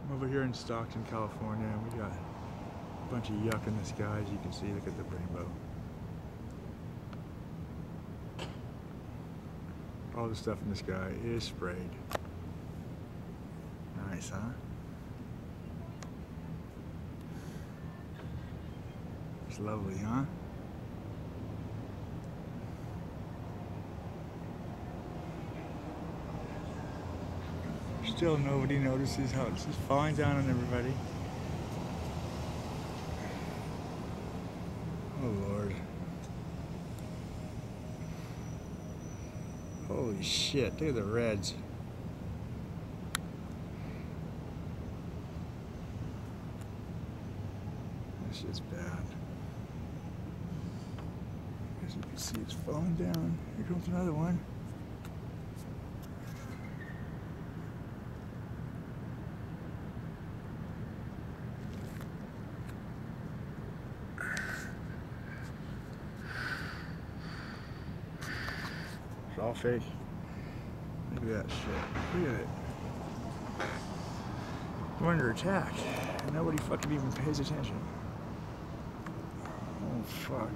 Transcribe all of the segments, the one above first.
I'm over here in Stockton, California, and we got a bunch of yuck in the sky, as you can see. Look at the rainbow. All the stuff in the sky is sprayed. Nice, huh? It's lovely, huh? Still nobody notices how it's just falling down on everybody. Oh Lord. Holy shit, look at the reds. This shit's bad. As you can see, it's falling down. Here comes another one. It's all fake. Look at that shit. Look at it. We're under attack. Nobody fucking even pays attention. Oh fuck.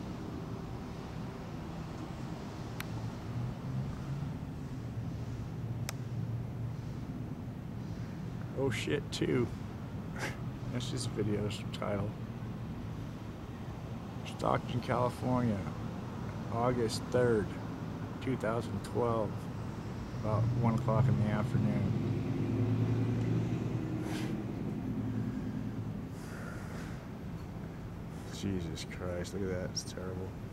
Oh shit too. That's just video's title. Stockton, California, August 3rd, 2012, about 1 o'clock in the afternoon. Jesus Christ, look at that, it's terrible.